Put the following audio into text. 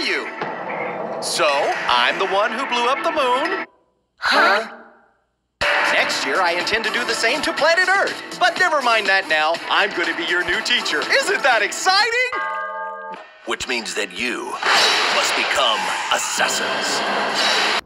you. So, I'm the one who blew up the moon. Huh? Next year, I intend to do the same to planet Earth. But never mind that now. I'm going to be your new teacher. Isn't that exciting? Which means that you must become assassins.